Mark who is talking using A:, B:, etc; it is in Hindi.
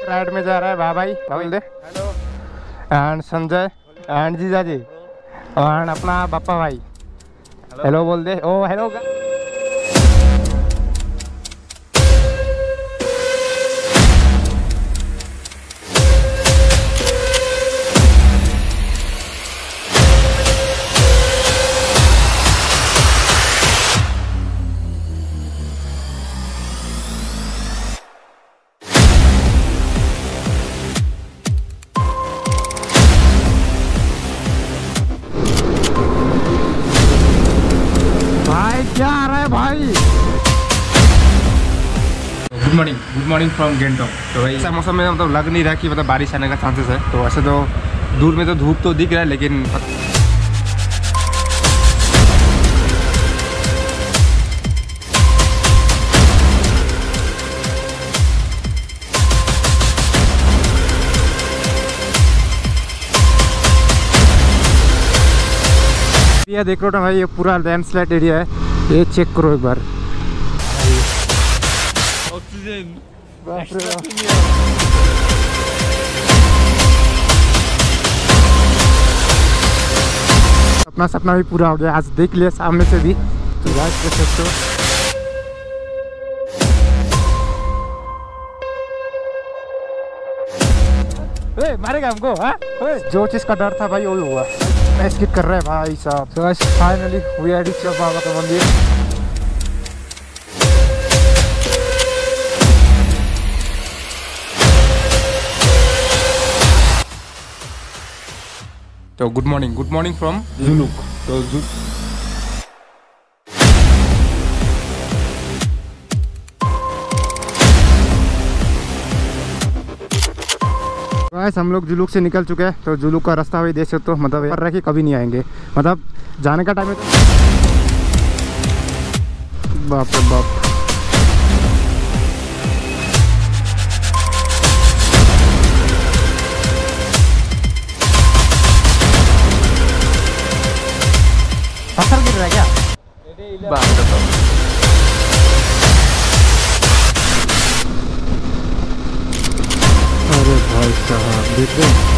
A: राइड में जा रहा है भाई बोल दे। हेलो एंड संजय एंड जीजा जी एंड अपना बापा भाई हेलो बोल दे। ओ हेलो क्या आ रहा है भाई। Good morning from Gangtok. तो भाई ऐसा मौसम में मतलब लग नहीं रहा कि मतलब बारिश आने का चांसेस है। तो ऐसे तो दूर में तो धूप तो दिख रहा है लेकिन ये देख लो ना भाई, ये पूरा लैंडस्लाइड एरिया है। ये चेक करो एक बार। ऑक्सीजन अपना सपना भी पूरा हो गया, आज देख लिया सामने से भी। तो यार मारेगा हमको। हाँ जो चीज का डर था भाई वही हुआ। स्किप कर रहे हैं भाई साहब। तो guys finally we are reach बाबा का मंदिर। तो गुड मॉर्निंग फ्रॉम जुलूक। तो गाइस हम लोग जुलूक से निकल चुके हैं। तो जुलूक का रास्ता भी देख सकते हो, मतलब कर रहा है कि कभी नहीं आएंगे, मतलब जाने का टाइम है। बाप रे बाप। पत्थर गिर रहा है क्या? बाप रे बाप। अरे भाई साहब देख रहे